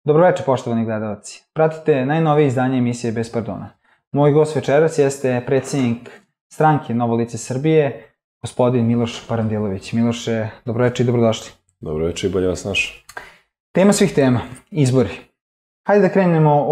Dobroveče, poštovani gledalci. Pratite najnovije izdanje emisije Bez pardona. Moj gost večeras jeste predsjednik stranke Novo lice Srbije, gospodin Miloš Parandilović. Miloše, dobroveče i dobrodošli. Dobroveče i bolje vas našao. Tema svih tema, izbori. Hajde da krenemo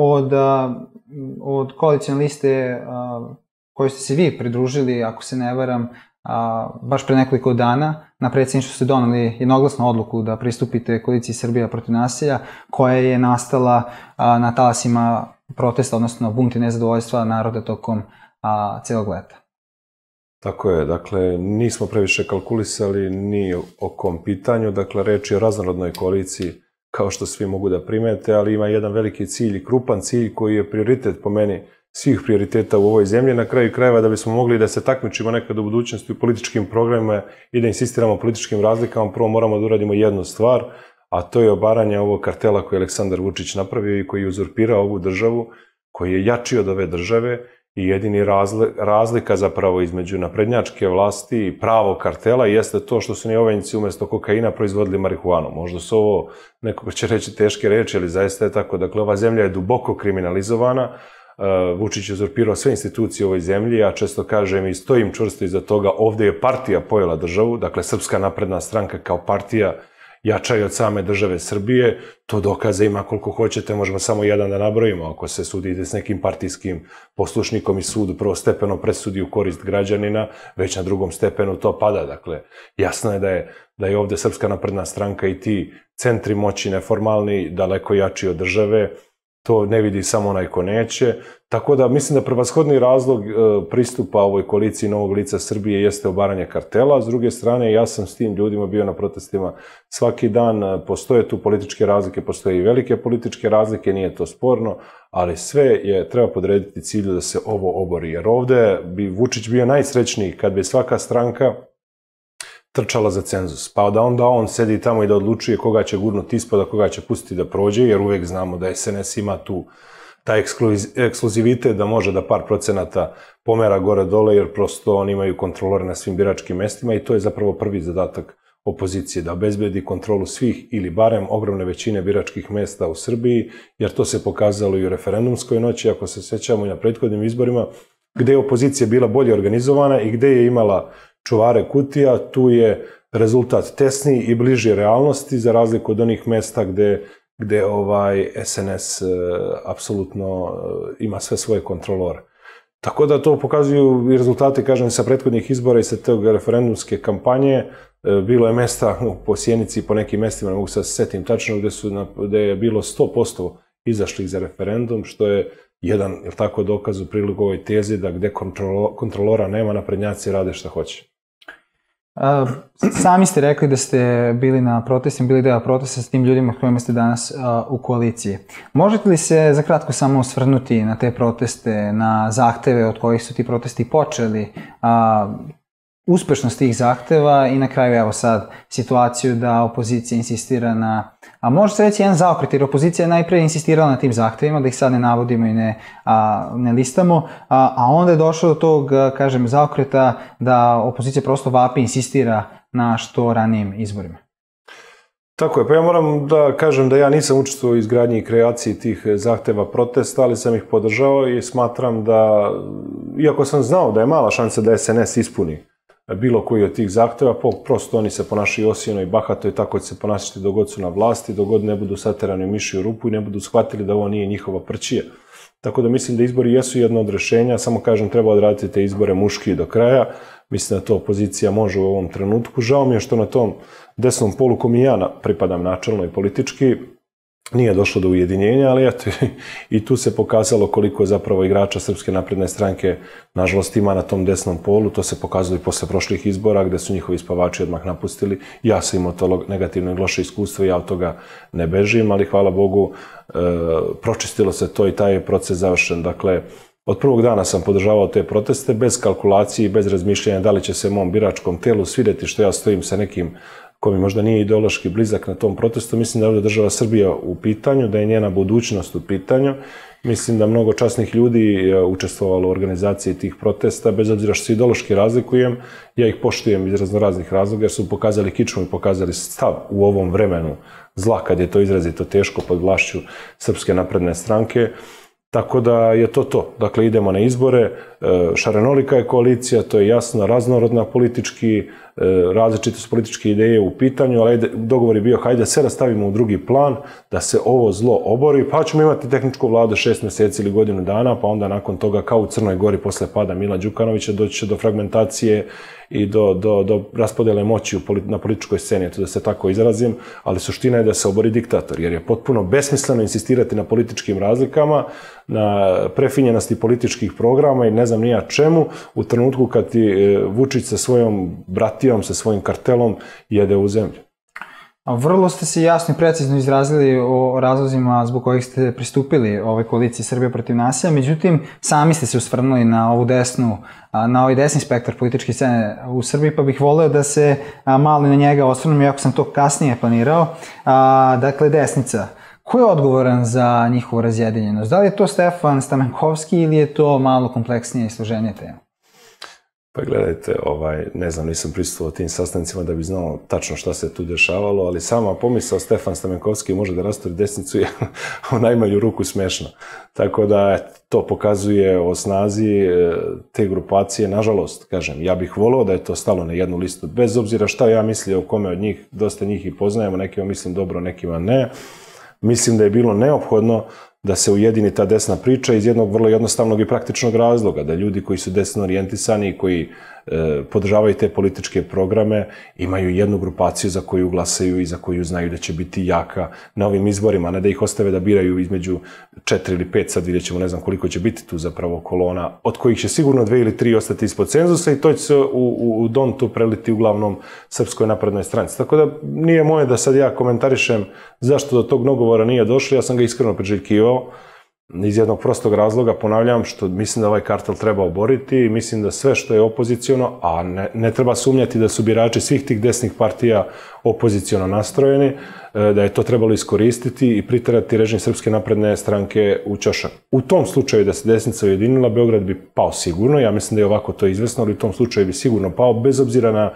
od koalicijne liste kojoj ste se vi pridružili, ako se ne varam, baš pre nekoliko dana. Na predsjedništvu ste doneli jednoglasnu odluku da pristupite koaliciji Srbija protiv nasilja, koja je nastala na talasima protesta, odnosno bunta i nezadovoljstva naroda tokom celog leta. Tako je, dakle, nismo previše kalkulisali ni o kom pitanju, dakle, reč je o raznorodnoj koaliciji, kao što svi mogu da primete, ali ima jedan veliki cilj i krupan cilj koji je prioritet po meni svih prioriteta u ovoj zemlji. Na kraju krajeva, da bismo mogli da se takmičimo nekad u budućnosti u političkim programima i da insistiramo o političkim razlikama, prvo moramo da uradimo jednu stvar, a to je obaranje ovog kartela koji je Aleksandar Vučić napravio i koji je uzurpirao ovu državu, koji je jači od ove države i jedini razlika zapravo između naprednjačke vlasti i pravog kartela jeste to što su Neovenjci umjesto kokaina proizvodili marihuanu. Možda su ovo, neko će reći teške reči, ali zaista je tako. Dakle, ova zemlja je duboko kriminalizovana. Vučić je uzurpirao sve institucije u ovoj zemlji, ja često kažem i stojim čvrsto iza toga, ovde je partija pojela državu, dakle Srpska napredna stranka kao partija jača i od same države Srbije, to dokaza ima koliko hoćete, možemo samo jedan da nabrojimo, ako se sudite s nekim partijskim poslušnikom i sud prvostepeno presudi u korist građanina, već na drugom stepenu to pada, dakle jasno je da je ovde Srpska napredna stranka i ti centri moći neformalni daleko jači od države. To ne vidi samo onaj ko neće. Tako da mislim da prevashodni razlog pristupa ovoj koaliciji Novog lica Srbije jeste obaranje kartela. S druge strane, ja sam s tim ljudima bio na protestima svaki dan. Postoje tu političke razlike, postoje i velike političke razlike, nije to sporno, ali sve treba podrediti cilju da se ovo obori. Jer ovde bi Vučić bio najsrećniji kad bi svaka stranka trčala za cenzus, pa da onda on sedi tamo i da odlučuje koga će gurnuti ispod, a koga će pustiti da prođe, jer uvek znamo da SNS ima tu taj ekskluzivitet da može da par procenata pomera gore-dole, jer prosto oni imaju kontrolore na svim biračkim mestima i to je zapravo prvi zadatak opozicije, da obezbedi kontrolu svih ili barem ogromne većine biračkih mesta u Srbiji, jer to se pokazalo i u referendumskoj noći, ako se sećamo i na prethodnim izborima, gde je opozicija bila bolje organizovana i gde je imala čuvare kutija, tu je rezultat tesniji i bliži realnosti, za razliku od onih mesta gde SNS apsolutno ima sve svoje kontrolore. Tako da to pokazuju i rezultate, kažem, sa prethodnih izbora i sa tog referendumske kampanje. Bilo je mesta po Sjenici i po nekim mestima, ne mogu se setim tačno, gde je bilo 100% izašlih za referendum, što je jedan, jel tako, dokaz u prilog ovoj tezi da gde kontrolora nema, naprednjaci rade šta hoće. Sami ste rekli da ste bili na protestima, bili deo protesta s tim ljudima kojima ste danas u koaliciji. Možete li se za kratko samo osvrnuti na te proteste, na zahteve od kojih su ti protesti počeli, uspešnost tih zahteva i na kraju evo sad situaciju da opozicija insistira na, a može se reći jedan zaokret, jer opozicija je najpre insistirala na tim zahtevima, da ih sad ne navodimo i ne listamo, a onda je došlo do tog, kažem, zaokreta da opozicija prosto vapi, insistira na što ranijim izborima. Tako je, pa ja moram da kažem da ja nisam učestvovao u izgradnji i kreaciji tih zahteva protesta, ali sam ih podržao i smatram da, iako sam znao da je mala šansa da SNS ispuni bilo koji od tih zahteva, prosto oni se ponašaju osijeno i bahato i tako će se ponašati dok god su na vlasti, dok god ne budu saterani miši u rupu i ne budu shvatili da ovo nije njihova prćija. Tako da mislim da izbori jesu jedno od rešenja, samo kažem treba odraditi te izbore muški do kraja, mislim da to opozicija može u ovom trenutku. Žao mi je što na tom desnom polu kom i ja pripadam načelno i politički, nije došlo do ujedinjenja, ali eto, i tu se pokazalo koliko zapravo igrača Srpske napredne stranke nažalost ima na tom desnom polu. To se pokazalo i posle prošlih izbora gde su njihovi spavači odmah napustili. Ja sam imao to negativno i loše iskustvo i ja od toga ne bežim, ali hvala Bogu pročistilo se to i taj je proces završen. Dakle, od prvog dana sam podržavao te proteste bez kalkulacije i bez razmišljanja da li će se mom biračkom telu svideti što ja stojim sa nekim ko mi možda nije ideološki blizak na tom protestu, mislim da je ovdje država Srbija u pitanju, da je njena budućnost u pitanju. Mislim da mnogo časnih ljudi je učestvovalo u organizaciji tih protesta, bez obzira što se ideološki razlikujem, ja ih poštujem iz raznoraznih razloga jer su pokazali kičmu i pokazali stav u ovom vremenu zla, kad je to izrazito teško pod vlašću Srpske napredne stranke. Tako da je to to. Dakle, idemo na izbore, šarenolika je koalicija, to je jasno, raznorodna politički, različite su političke ideje u pitanju, ali dogovor je bio, hajde sve da stavimo u drugi plan, da se ovo zlo obori, pa ćemo imati tehničku vladu 6 mjeseci ili godinu dana, pa onda nakon toga, kao u Crnoj Gori posle pada Mila Đukanovića, doći će do fragmentacije i do raspodjele moći na političkoj sceni, da se tako izrazim, ali suština je da se obori diktator, jer je potpuno besmisleno insistirati na političkim razlikama, na prefinjenosti političkih programa i ne znam nija čemu, u trenutku kad ti Vučić sa svojom bratijom, sa svojim kartelom jede u zemlju. Vrlo ste se jasno i precizno izrazili o razlozima zbog kojih ste pristupili ovoj koaliciji Srbija protiv nasilja, međutim, sami ste se osvrnuli na ovu desnu, na ovaj desni spektar političke scene u Srbiji, pa bih voleo da se malo na njega osvrnem, iako sam to kasnije planirao. Dakle, desnica. Ko je odgovoran za njihovu razjedinjenost? Da li je to Stefan Stamenkovski ili je to malo kompleksnije i složenije tema? Pa gledajte, ne znam, nisam prisustvovao tim sastancima da bi znao tačno šta se tu dešavalo, ali sama pomisao Stefan Stamenkovski može da rastori desnicu je u najmanju ruku smešna. Tako da to pokazuje o snazi te grupacije. Nažalost, kažem, ja bih voleo da je to stalo na jednu listu, bez obzira šta ja mislio o kome od njih, dosta njih i poznajemo, nekima mislim dobro, nekima ne. Mislim da je bilo neophodno da se ujedini ta desna priča iz jednog vrlo jednostavnog i praktičnog razloga, da ljudi koji su desno orijentisani i koji podržavaju te političke programe imaju jednu grupaciju za koju glasaju i za koju znaju da će biti jaka na ovim izborima, ne da ih ostave da biraju između 4 ili 5, sad vidjet ćemo, ne znam koliko će biti tu zapravo kolona, od kojih će sigurno 2 ili 3 ostati ispod cenzusa i to će se u Dontu preliti uglavnom Srpskoj naprednoj stranci. Tako da nije moje da sad ja komentarišem zašto do tog dogovora nije došlo, ja sam ga iskreno priželjkivao, iz jednog prostog razloga, ponavljam, što mislim da ovaj kartel treba oboriti i mislim da sve što je opoziciono, a ne treba sumnjati da su birači svih tih desnih partija opoziciono nastrojeni, da je to trebalo iskoristiti i priterati režim Srpske napredne stranke u ćošak. U tom slučaju da se desnica ujedinila, Beograd bi pao sigurno, ja mislim da je ovako to izvesno, ali u tom slučaju bi sigurno pao, bez obzira na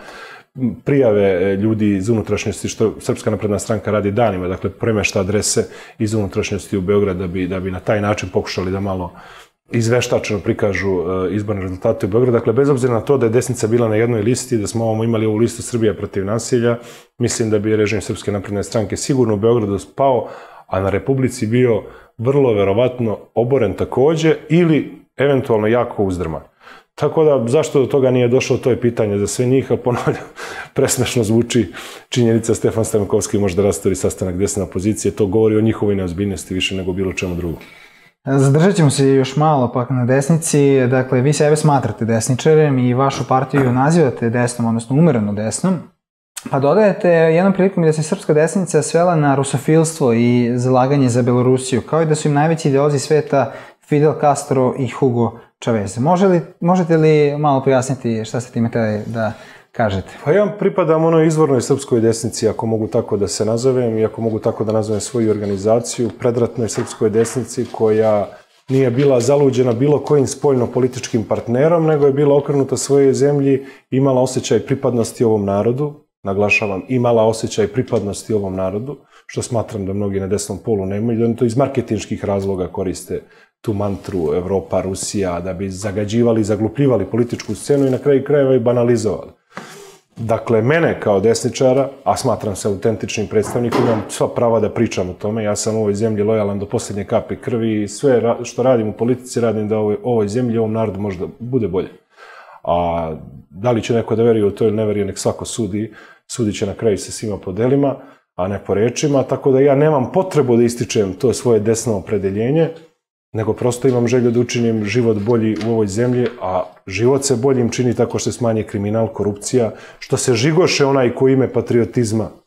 prijave ljudi iz unutrašnjosti, što Srpska napredna stranka radi danima, dakle premešta adrese iz unutrašnjosti u Beograd da bi na taj način pokušali da malo izveštačeno prikažu izborne rezultate u Beogradu. Dakle, bez obzira na to da je desnica bila na jednoj listi, da smo imali ovu listu Srbija protiv nasilja, mislim da bi režim Srpske napredne stranke sigurno u Beogradu spao, a na Republici bio vrlo verovatno oboren takođe ili eventualno jako uzdrman. Tako da, zašto do toga nije došlo, to je pitanje za sve njih, a ponavljam, presmešno zvuči činjenica Stefan Stamenkovski može da rastori sastanak desne opozicije, to govori o njihovoj neozbiljnosti više nego bilo čemu drugom. Zadržat ćemo se još malo pak na desnici, dakle, vi sebe smatrate desničarem i vašu partiju nazivate desnom, odnosno umereno desnom, pa dodajete jednom prilikom da se srpska desnica svela na rusofilstvo i zalaganje za Belorusiju, kao i da su im najveći ideolozi sveta Fidel Castro i Hugo Chavez. Možete li malo pojasniti šta ste time hteli da kažete? Pa ja pripadam onoj izvornoj srpskoj desnici, ako mogu tako da se nazovem, i ako mogu tako da nazovem svoju organizaciju, predratnoj srpskoj desnici koja nije bila zaluđena bilo kojim spoljno-političkim partnerom, nego je bila okrenuta svojoj zemlji, imala osjećaj pripadnosti ovom narodu, naglašavam, imala osjećaj pripadnosti ovom narodu, što smatram da mnogi na desnom polu nemaju, da oni to iz marketinških razloga koriste tu mantru Evropa, Rusija, da bi zagađivali i zaglupljivali političku scenu i na kraju krajeva i banalizovali. Dakle, mene kao desničara, a smatram se autentičnim predstavnikom, imam sva prava da pričam o tome, ja sam u ovoj zemlji lojalan do posljednje kapi krvi i sve što radim u politici radim da ovoj zemlji, ovom narodu možda bude bolje. A da li će neko da veruje u to ili ne veruje, nek svako sudi, sudit će na kraju sa svima po delima, a ne po rečima, tako da ja nemam potrebu da ističem to svoje desno opredeljenje, nego prosto imam želju da učinim život bolji u ovoj zemlji, a život se boljim čini tako što se smanje kriminal, korupcija, što se žigoše onaj ko ime patriotizma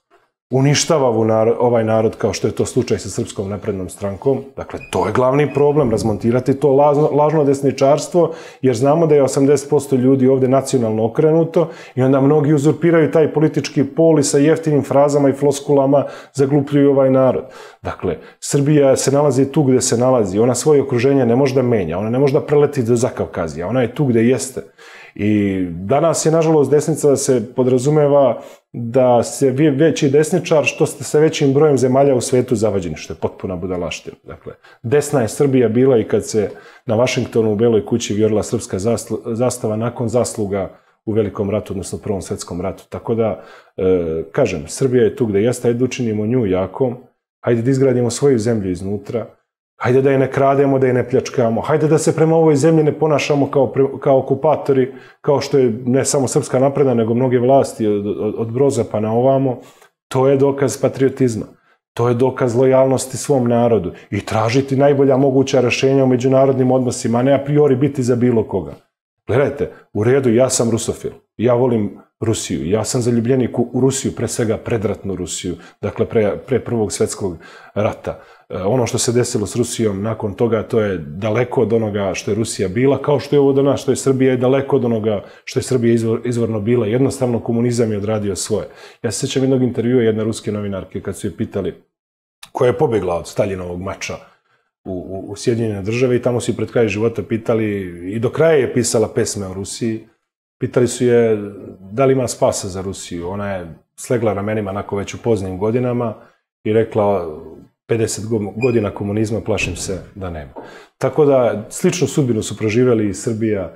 uništava ovaj narod kao što je to slučaj sa Srpskom naprednom strankom. Dakle, to je glavni problem, razmontirati to lažno desničarstvo, jer znamo da je 80% ljudi ovde nacionalno okrenuto i onda mnogi uzurpiraju taj politički pol i sa jeftinim frazama i floskulama zaglupljuju ovaj narod. Dakle, Srbija se nalazi tu gde se nalazi, ona svoje okruženje ne može da menja, ona ne može da preleti do Zakavkazija, ona je tu gde jeste. I danas je, nažalost, desnica se podrazumeva da se veći desničar što ste sa većim brojem zemalja u svetu zavađeni, što je potpuna budalaština. Dakle, desna je Srbija bila i kad se na Vašingtonu u Beloj kući vijorila srpska zastava nakon zasluga u Velikom ratu, odnosno Prvom svetskom ratu. Tako da, kažem, Srbija je tu gde jeste, ajde da učinimo nju jakom, hajde da izgradimo svoju zemlju iznutra, hajde da je ne krademo, da je ne pljačkamo, hajde da se prema ovoj zemlji ne ponašamo kao okupatori, kao što je ne samo Srpska napredna, nego mnoge vlasti od Broza pa na ovamo. To je dokaz patriotizma. To je dokaz lojalnosti svom narodu. I tražiti najbolja moguća rešenja u međunarodnim odnosima, a ne a priori biti za bilo koga. Gledajte, u redu, ja sam rusofil. Ja volim Rusiju. Ja sam zaljubljenik u Rusiju, pre svega predratnu Rusiju, dakle pre Prvog svetskog rata. Ono što se desilo s Rusijom nakon toga, to je daleko od onoga što je Rusija bila, kao što je ovo danas, što je Srbija, je daleko od onoga što je Srbija izvorno bila. Jednostavno, komunizam je odradio svoje. Ja se sjećam jednog intervjua jedne ruske novinarke kad su je pitali koja je pobegla od Staljinovog mača u Sjedinjene države i tamo su je pred kraj života pitali, i do kraja je pisala pesme o Rusiji, pitali su je da li ima spasa za Rusiju. Ona je slegla ramenima nakon već u poznim godinama i rekla 50 godina komunizma, plašim se da nema. Tako da, sličnu sudbinu su proživjeli i Srbija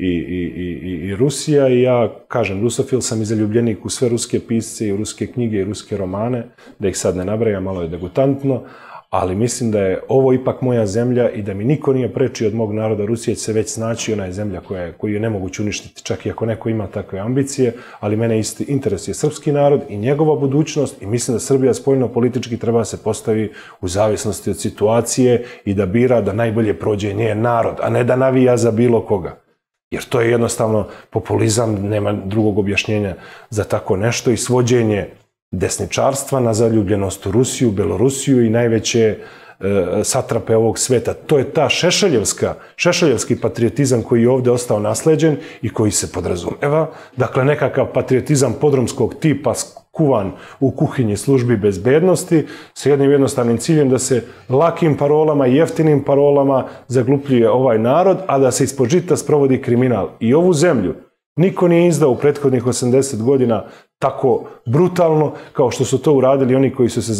i Rusija i ja, kažem, rusofil sam i zaljubljenik u sve ruske pisce i u ruske knjige i ruske romane, da ih sad ne nabrajam, malo je degutantno, ali mislim da je ovo ipak moja zemlja i da mi niko nije preči od mog naroda. Rusija će se već snaći, ona je zemlja koju je nemoguće uništiti, čak i ako neko ima takve ambicije, ali mene interesuje srpski narod i njegova budućnost i mislim da Srbija spoljno-politički treba se postavi u zavisnosti od situacije i da bira da najbolje prođe njen narod, a ne da navija za bilo koga. Jer to je jednostavno populizam, nema drugog objašnjenja za tako nešto i svođenje desničarstva na zaljubljenost u Rusiju, Belorusiju i najveće satrape ovog sveta. To je ta šešeljevski patriotizam koji je ovde ostao nasleđen i koji se podrazumeva. Dakle, nekakav patriotizam podrumskog tipa kuvan u kuhinji službi bezbednosti sa jednim jednostavnim ciljem da se lakim parolama i jeftinim parolama zaglupljuje ovaj narod, a da se ispod žita sprovodi kriminal. I ovu zemlju niko nije izdao u prethodnih 80 godina tako brutalno kao što su to uradili oni koji su se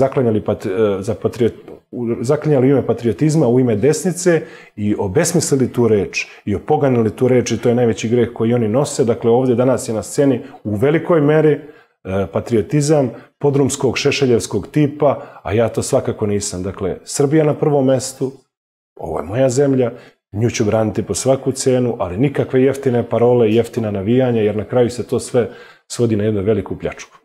zaklinjali u ime patriotizma, u ime desnice i obesmislili tu reč i opoganili tu reč i to je najveći greh koji oni nose. Dakle, ovde danas je na sceni u velikoj meri patriotizam podrumskog šešeljevskog tipa, a ja to svakako nisam. Dakle, Srbija na prvom mestu, ovo je moja zemlja, nju ću braniti po svaku cenu, ali nikakve jeftine parole i jeftina navijanja, jer na kraju se to sve svodi na jednu veliku pljačku.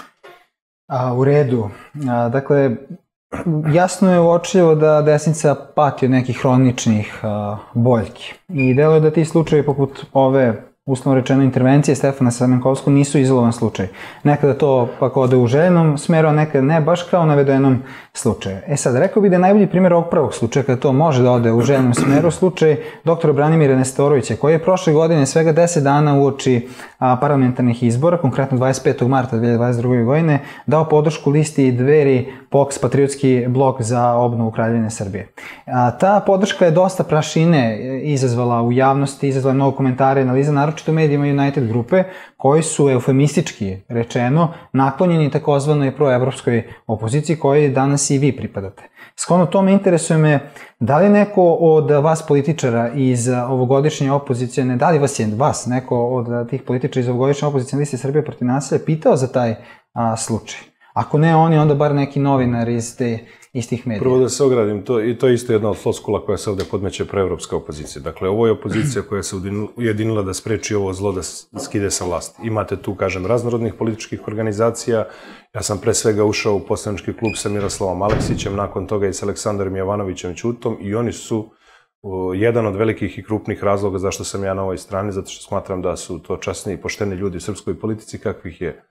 U redu. Dakle, jasno je uočljivo da desnica pati od nekih hroničnih boljki. I deluje da ti slučajevi poput ove, uslovno rečeno, intervencije Stefana Semenkovskog nisu izolovan slučaj. Nekada to pak ode u željenom smeru, a nekada ne, baš kao u navedenom slučaju. Sad, rekao bih da je najbolji primjer ovog prvog slučaja, kada to može da ode u željenom smeru, slučaj doktora Branimira Nestorovića, koji je prošle godine, svega 10 dana uoči parlamentarnih izbora, konkretno 25. marta 2022. godine, dao podršku listi Dveri POKS, Patriotski blok za obnovu Kraljevine Srbije. Ta podrška je dosta prašine izazvala u javnosti, izazvala mnogo komentara i analiza, naročito u medijima United grupe, koji su eufemistički rečeno naklonjeni takozvanoj proevropskoj opoziciji kojoj danas i vi pripadate. Shodno tome interesuje me da li neko od vas političara iz ovogodišnje opozicije, da li vas neko od tih političara iz ovogodišnje opozicije liste Srbije protiv nasilja pitao za taj slučaj? Ako ne oni, onda bar neki novinar iz tih medija. Prvo da se ogradim, i to je isto jedna od floskula koja se ovde podmeće proevropska opozicija. Dakle, ovo je opozicija koja se ujedinila da spreči ovo zlo da skide sa vlasti. Imate tu, kažem, raznorodnih političkih organizacija. Ja sam pre svega ušao u poslanički klub sa Miroslavom Aleksićem, nakon toga i sa Aleksandrom Jovanovićem Ćutom i oni su jedan od velikih i krupnih razloga zašto sam ja na ovoj strani, zato što smatram da su to časni i pošteni ljudi u srpskoj politici kakvih je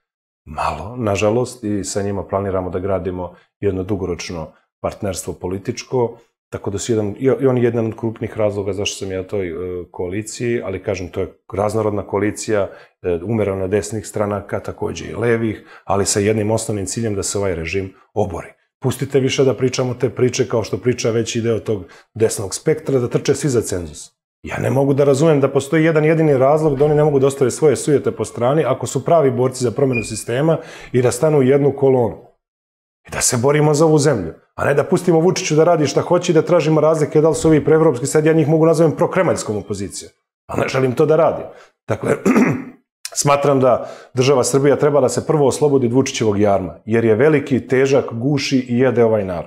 malo, nažalost, i sa njima planiramo da gradimo jedno dugoročno partnerstvo političko, tako da su on jedan od krupnih razloga zašto sam ja u toj koaliciji, ali kažem, to je raznorodna koalicija, umereno desnih stranaka, takođe i levih, ali sa jednim osnovnim ciljem da se ovaj režim obori. Pustite više da pričamo te priče kao što priča veći deo tog desnog spektra, da trče svi za cenzus. Ja ne mogu da razumem da postoji jedan jedini razlog da oni ne mogu da ostave svoje sujete po strani ako su pravi borci za promenu sistema i da stanu u jednu kolonu. I da se borimo za ovu zemlju. A ne da pustimo Vučiću da radi šta hoće i da tražimo razlike da li su ovi preevropski, sad ja njih mogu nazovem prokremaljskom opozicijom. Ali ne želim to da radim. Dakle, smatram da država Srbija treba da se prvo oslobodi od Vučićevog jarma, jer je veliki, težak, guši i jede ovaj narod.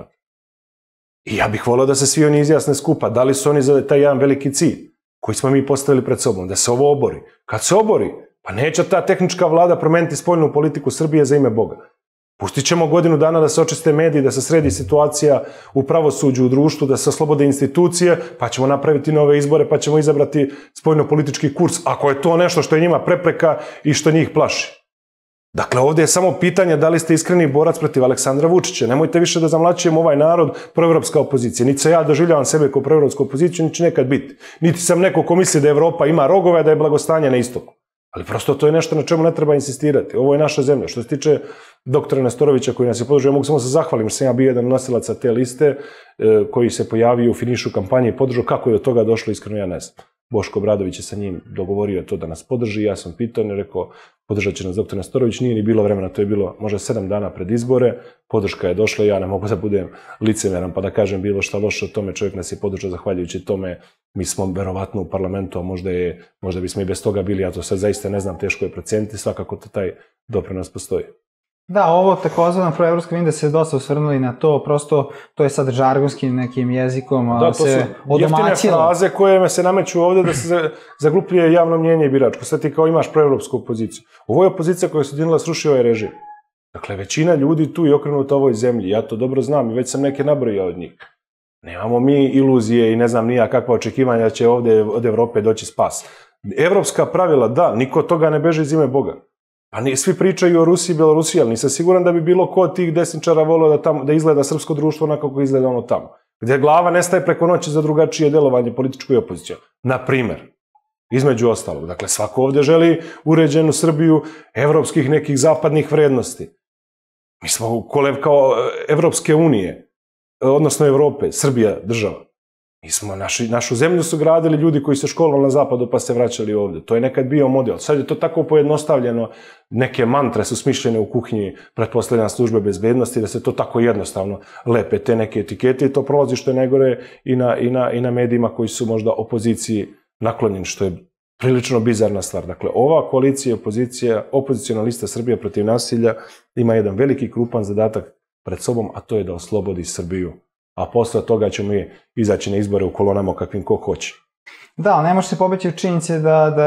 I ja bih volio da se svi oni izjasne skupa, da li su oni za taj jedan veliki cilj koji smo mi postavili pred sobom, da se ovo obori. Kad se obori, pa neće ta tehnička vlada promeniti spoljnu politiku Srbije za ime Boga. Pustit ćemo godinu dana da se očiste mediji, da se sredi situacija u pravosuđu, u društvu, da se oslobode institucije, pa ćemo napraviti nove izbore, pa ćemo izabrati spoljno-politički kurs, ako je to nešto što je njima prepreka i što njih plaši. Dakle, ovdje je samo pitanje da li ste iskreni borac protiv Aleksandra Vučića. Nemojte više da zamlaćujemo ovaj narod proevropska opozicija. Niti se ja doživljavam sebe kao proevropsku opoziciju, niti će nekad biti. Niti sam neko ko misli da Evropa ima rogove, da je blagostanje na istoku. Ali prosto to je nešto na čemu ne treba insistirati. Ovo je naša zemlja. Što se tiče doktora Nestorovića koji nas je podržao, ja mogu samo se zahvalim što sam ja bio jedan nosilaca te liste koji se pojavio u finišu kampanje i podržao. Kako je do toga došlo, iskreno ja ne znam. Boško Obradović je sa njim dogovorio to da nas podrži, ja sam pitao i rekao podržat će nas doktor Nestorović, nije ni bilo vremena, to je bilo možda 7 dana pred izbore, podrška je došla, ja ne mogu da budem licemeran pa da kažem bilo šta loše o tome, čovjek nas je podržao zahvaljujući tome, mi smo verovatno u parlamentu, a možda bismo i bez toga bili, ja to sad zaista ne znam, teško je proceniti, svakako taj doprinos postoji. Da, ovo takozvano proevropsko, vidim da se dosta osvrnuli na to, prosto to je sad žargonskim nekim jezikom, da, to su jeftine fraze koje se nameću ovde da se zaglupljuje javno mnjenje i biračko. Sad ti kao imaš proevropsku opoziciju. Ovo je opozicija koja se udinila srušio ovaj režim. Dakle, većina ljudi tu je okrenuta ovoj zemlji, ja to dobro znam i već sam neke nabrojao od njih. Nemamo mi iluzije i ne znam nija kakva očekivanja da će ovde od Evrope doći spas. Evropska pravila, da, niko od toga ne beže iz ime Boga. Pa svi pričaju o Rusiji i Belorusiji, ali nisam siguran da bi bilo ko od tih desničara volio da izgleda srpsko društvo onako kako izgleda ono tamo. Gde glava nestaje preko noći za drugačije delovanje političko i opozicija. Na primer, između ostalog. Dakle, svako ovde želi uređenu Srbiju evropskih nekih zapadnih vrednosti. Mi smo kolevka Evropske unije, odnosno Evrope, Srbija država. Mi smo, našu zemlju su gradili ljudi koji se školovali na zapadu pa se vraćali ovde. To je nekad bio model. Sad je to tako pojednostavljeno. Neke mantre su smišljene u kuhinji pretpostavljena službe bezbednosti, da se to tako jednostavno lepe te neke etikete i to prolazi što je najgore i na medijima koji su možda opoziciji naklonjeni, što je prilično bizarna stvar. Dakle, ova koalicija i opozicijona lista Srbija protiv nasilja ima jedan veliki krupan zadatak pred sobom, a to je da oslobodi Srbiju. A posle toga ćemo mi izaći na izbore u kolonama kakvim ko hoće. Da, ne može se pobeći u činjenici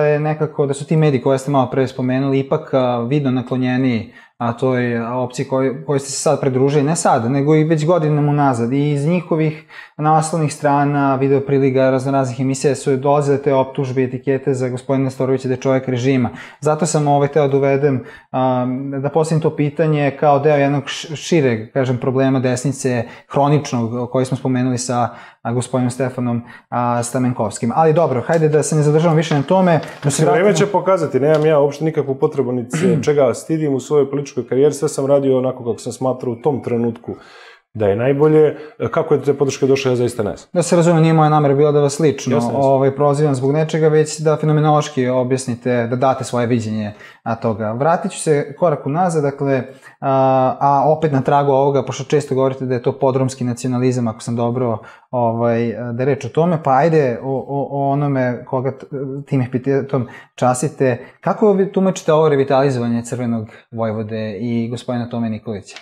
da su ti mediji koje ste malo pre spomenuli ipak vidno naklonjeni toj opciji kojoj ste se sad pridružili, ne sad, nego i već godinama unazad. I iz njihovih naslovnih strana, video priliga, raznoraznih emisija su dolazile te optužbe i etikete za gospodina Nestorovića da je čovjek režima. Zato sam teo da uvedem, da postavim to pitanje kao deo jednog šireg, kažem, problema desnice, hroničnog, koji smo spomenuli sa gospodinom Stefanom Stamenkovskim. Ali dobro, hajde da se ne zadržavamo više na tome. Vreme će pokazati, nemam ja uopšte nikakvu potrebu niti čega stidim u svojoj političkoj karijeri, sve sam radio onako kako sam smatrao u tom trenutku da je najbolje. Kako je te podrške došle, ja zaista ne znam. Da se razume, nije moja namera bila da vas lično prozivam zbog nečega, već da fenomenološki objasnite, da date svoje viđenje toga. Vratit ću se korak unazad, dakle, a opet na tragu ovoga, pošto često govorite da je to podrumski nacionalizam, ako sam dobro da reč o tome, pa ajde o onome koga tim epitetom častite. Kako vi tumačite ovo revitalizovanje Crvenog Vojvode i gospodina Tome Nikolića?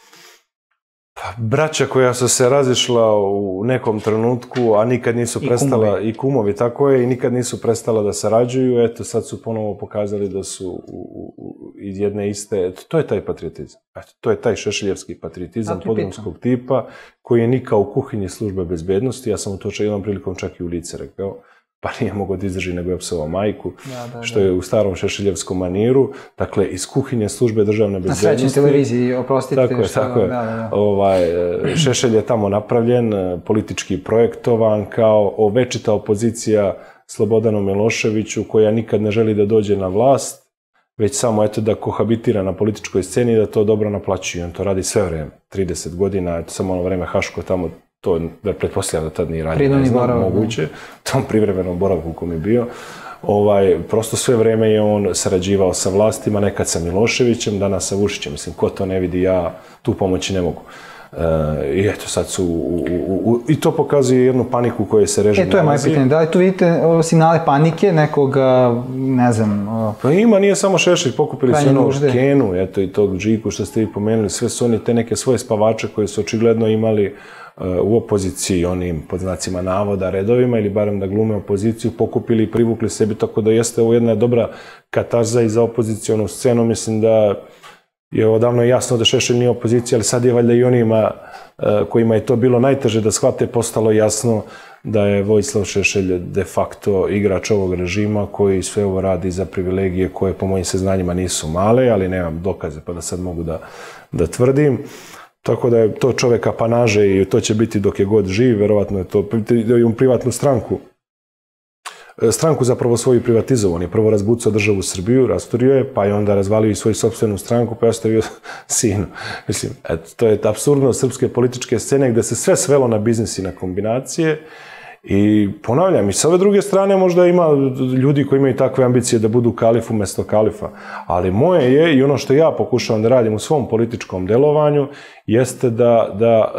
Braća koja su se razišla u nekom trenutku, a nikad nisu prestala, i kumovi, tako je, i nikad nisu prestala da sarađuju, eto sad su ponovo pokazali da su iz jedne iste, to je taj patriotizam, to je taj šešeljevski patriotizam podrumskog tipa, koji je nikao u kuhinji službe bezbednosti, ja sam to jednom prilikom čak i u lice rekao, pa nije mogao da izdrži nego je opsovao majku, što je u starom šešeljevskom maniru, dakle iz kuhinje službe državne bezbednosti. Na srećnoj televiziji, oprostite. Tako je. Šešelj je tamo napravljen, politički projektovan kao večita opozicija Slobodanu Miloševiću, koja nikad ne želi da dođe na vlast, već samo da kohabitira na političkoj sceni i da to dobro naplaćuje. On to radi sve vreme, 30 godina, samo ono vreme Haško tamo, to pretpostavljam da tad nije radio, ne znam, moguće, tom privremenom boravku u kom je bio. Prosto sve vreme je on sarađivao sa vlastima, nekad sa Miloševićem, danas sa Vučićem. Mislim, ko to ne vidi, ja tu pomoći ne mogu. I eto, sad su... I to pokazuje jednu paniku koja se režim nalazi. To je moje pitanje. Da li tu vidite signale panike nekog, ne znam... Pa ima, nije samo Šešelj, pokupili su onog Kenu, eto, i tog Džiku što ste vi pomenuli, sve su oni te neke svoje spavače koje su očigledno imali u opoziciji, onim, pod znacima navoda, redovima, ili barem da glume opoziciju, pokupili i privukli sebi, tako da jeste ovo jedna dobra katarza i za opozicijonu scenu. Mislim da je odavno jasno da Šešelj nije opozicija, ali sad je valjda i onima kojima je to bilo najteže da shvate postalo jasno da je Vojislav Šešelj de facto igrač ovog režima koji sve ovo radi za privilegije koje po mojim saznanjima nisu male, ali nemam dokaze pa da sad mogu da tvrdim. Tako da je to čovek apanaže i to će biti dok je god živ, verovatno je to privatnu stranku. Stranku zapravo svoju privatizovao. On je prvo razbucao državu Srbiju, rasturio je, pa je onda razvalio i svoju sopstvenu stranku, pa je ostavio sinu. Mislim, to je apsurdno srpske političke scene gde se sve svelo na biznis i na kombinacije. I ponavljam, i sa ove druge strane možda ima ljudi koji imaju takve ambicije da budu kalif umesto kalifa. Ali moje je, i ono što ja pokušavam da radim u svom političkom delovanju, jeste da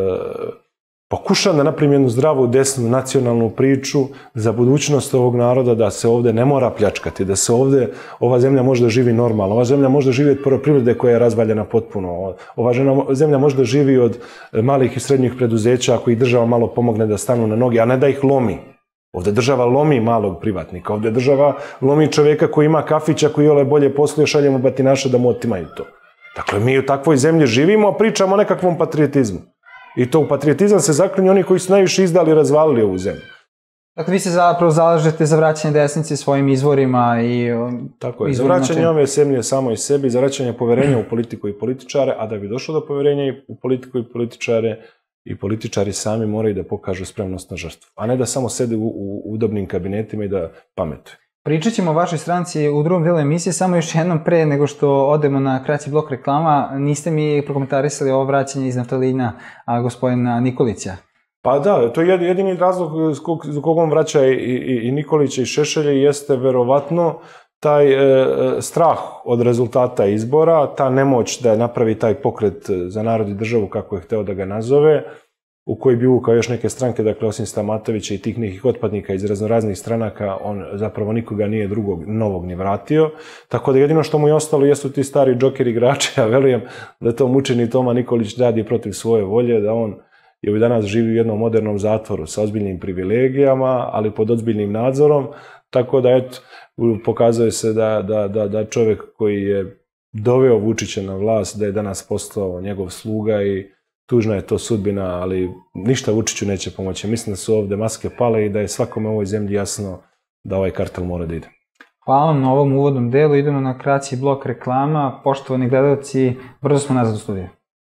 pokušam da napravim jednu zdravu, desnu, nacionalnu priču za budućnost ovog naroda, da se ovde ne mora pljačkati, da se ovde ova zemlja može da živi normalno, ova zemlja može da živi od poljoprivrede koja je razvaljena potpuno, ova zemlja može da živi od malih i srednjih preduzeća ako ih država malo pomogne da stanu na noge, a ne da ih lomi. Ovde država lomi malog privatnika, ovde država lomi čoveka koji ima kafića, koji ole bolje posluje, šaljemo batinaše da mu otimaju to. Dakle, mi u takvoj zemlji živimo, a pričamo o nekakvom patriotizmu. I to u patriotizam se zaklinju oni koji su najviše izdali i razvalili ovu zemlju. Dakle, vi se zapravo zalažete za vraćanje desnice svojim izvorima i... Tako je, za vraćanje ove zemlje samo iz sebi, za vraćanje poverenja u politiku i političare, a da bi došlo do poverenja u politiku i političare, i političari sami moraju da pokažu spremnost na žrtvu, a ne da samo sede u udobnim kabinetima i da pametuju. Pričat ćemo o vašoj stranci u drugom delu emisije, samo još jednom pre nego što odemo na kraći blok reklama. Niste mi prokomentarisali ovo vraćanje iz naftalina gospodina Nikolića. Pa da, to je jedini razlog zbog kog on vraća i Nikolića i Šešelja jeste verovatno taj strah od rezultata izbora, ta nemoć da napravi taj pokret za narod i državu, kako je hteo da ga nazove, u koji bi uvukao još neke stranke, dakle osim Stamatovića i tih nekih otpadnika iz raznoraznih stranaka, on zapravo nikoga nije drugog novog ni vratio. Tako da jedino što mu je ostalo jesu ti stari džoker igrači, ja verujem da to mučeni Toma Nikolić radi protiv svoje volje, da on je danas živi u jednom modernom zatvoru sa ozbiljnim privilegijama, ali pod ozbiljnim nadzorom, tako da eto, pokazuje se da čovek koji je doveo Vučića na vlast, da je danas postao njegov sluga i tužna je to sudbina, ali ništa Vučiću neće pomoći. Mislim da su ovde maske pale i da je svakome u ovoj zemlji jasno da ovaj kartel mora da ide. Hvala vam na ovom uvodnom delu. Idemo na kraći blok reklama. Poštovani gledalci, brzo smo nazad u studiju.